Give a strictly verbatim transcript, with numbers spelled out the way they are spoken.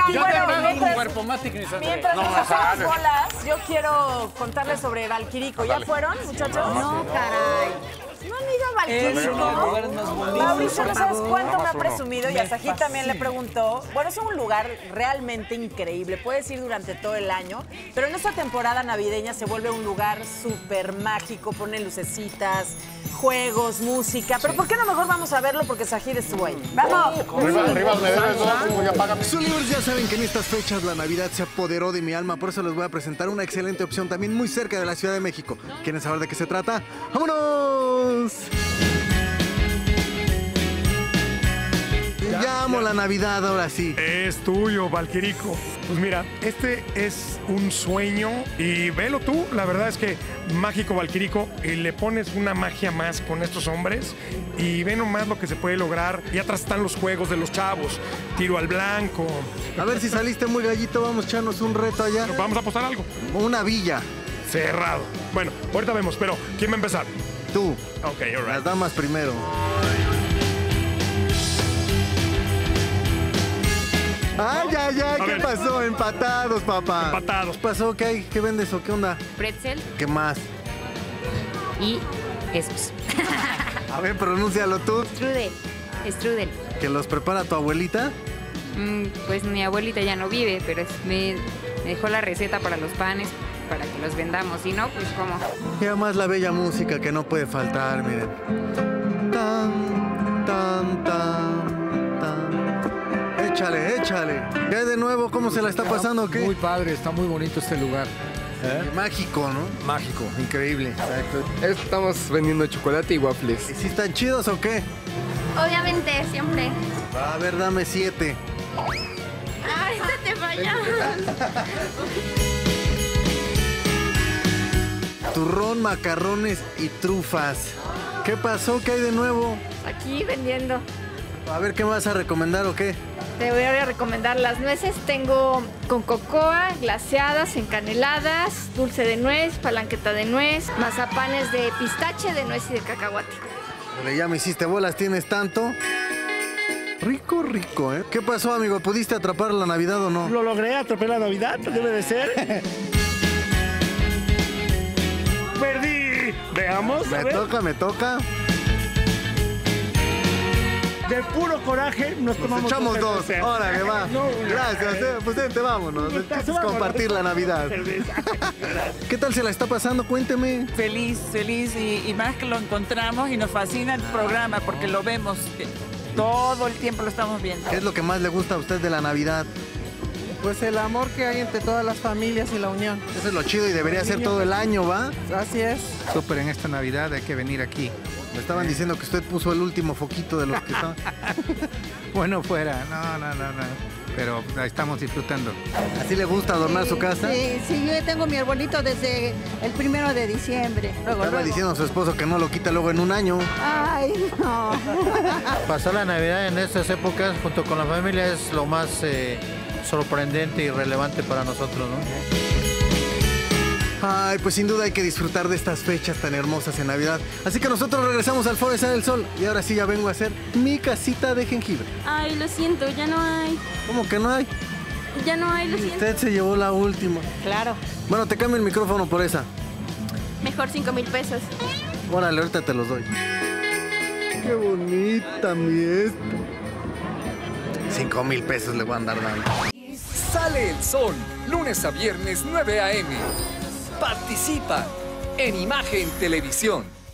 Y Yo bueno, te traigo un mientras, cuerpo más tignización. mientras No, nos más hacemos sale. bolas, yo quiero contarles sobre Valquirico. ¿Ya fueron, muchachos? No, caray. ¿No han ido a Es uno de los Valquirico? lugares más bonitos. Mauricio, no sabes cuánto me ha Vamos uno. presumido y Me hasta aquí también le fascina. preguntó. Bueno, es un lugar realmente increíble. Puedes ir durante todo el año, pero en esta temporada navideña se vuelve un lugar súper mágico. Ponen lucecitas, juegos, música. Pero ¿por qué no mejor vamos a verlo? Porque Sajid estuvo ahí. ¡Vamos! Rivas, Rivas, me debes dos, como ya págame. Solivers, ya saben que en estas fechas la Navidad se apoderó de mi alma, por eso les voy a presentar una excelente opción también muy cerca de la Ciudad de México. ¿Quieren saber de qué se trata? ¡Vámonos! Ya amo la Navidad, ahora sí. Es tuyo, Valquirico. Pues mira, este es un sueño y velo tú, la verdad es que mágico, Valquirico, y le pones una magia más con estos hombres y ve nomás lo que se puede lograr. Y atrás están los juegos de los chavos, tiro al blanco. A ver si saliste muy gallito, vamos a echarnos un reto allá. Vamos a apostar algo. Una villa. Cerrado. Bueno, ahorita vemos, pero ¿quién va a empezar? Tú, Ok, all las right. damas primero. Ay, ay, ay, A ¿qué ver. pasó? Empatados, papá. Empatados. ¿Qué pasó? ¿Qué hay? ¿Qué vendes o qué onda? Pretzel ¿Qué más? y esos. A ver, pronúncialo tú. Strudel. Strudel. ¿Que los prepara tu abuelita? Mm, pues mi abuelita ya no vive, pero es- me, me dejó la receta para los panes para que los vendamos. Si no, pues como. Y además la bella música que no puede faltar, miren. Tan, tan, tan, tan. Échale, échale. ¿Qué hay de nuevo? ¿Cómo se la está pasando o qué? Muy padre, está muy bonito este lugar. Mágico, ¿no? Mágico, increíble. Exacto. Estamos vendiendo chocolate y waffles. ¿Y si están chidos o qué? Obviamente, siempre. A ver, dame siete. Ah, esta te falla. Turrón, macarrones y trufas. ¿Qué pasó? ¿Qué hay de nuevo? Aquí vendiendo. A ver, ¿qué me vas a recomendar o qué? Te voy a recomendar las nueces. Tengo con cocoa, glaseadas, encaneladas, dulce de nuez, palanqueta de nuez, mazapanes de pistache, de nuez y de cacahuate. Ole, ya me hiciste bolas, ¿tienes tanto? Rico, rico, ¿eh? ¿Qué pasó, amigo? ¿Pudiste atrapar la Navidad o no? Lo logré, atrapé la Navidad, debe de ser. Perdí. Veamos, a Me ver. toca, me toca. De puro coraje nos Nos tomamos echamos dos. cervezas. Órale, va. No, una. Gracias, eh. Pues vente, vámonos. El chiste es compartir la Navidad. Cerveza. ¿Qué tal se la está pasando? Cuénteme. Feliz, feliz y, y más que lo encontramos y nos fascina el programa porque lo vemos, que todo el tiempo lo estamos viendo. ¿Qué es lo que más le gusta a usted de la Navidad? Pues el amor que hay entre todas las familias y la unión. Eso es lo chido y debería ser todo el año, ¿va? Así es. Súper en esta Navidad, hay que venir aquí. Me estaban diciendo que usted puso el último foquito de los que estaban. Bueno, fuera, no, no, no, no. Pero la estamos disfrutando. ¿Así le gusta adornar su casa? Sí, sí, yo tengo mi arbolito desde el primero de diciembre. Luego, Estaba luego. diciendo a su esposo que no lo quita luego en un año. Ay, no. Pasar la Navidad en estas épocas junto con la familia es lo más eh, sorprendente y relevante para nosotros, ¿no? Ay, pues sin duda hay que disfrutar de estas fechas tan hermosas en Navidad. Así que nosotros regresamos al Foro del Sol. Y ahora sí ya vengo a hacer mi casita de jengibre. Ay, lo siento, ya no hay. ¿Cómo que no hay? Ya no hay, lo Y siento. usted se llevó la última. Claro. Bueno, te cambio el micrófono por esa. Mejor cinco mil pesos. Órale, ahorita te los doy. Qué bonita mi esta. Cinco mil pesos le voy a andar dando. Sale el sol, lunes a viernes nueve a eme. Participa en Imagen Televisión.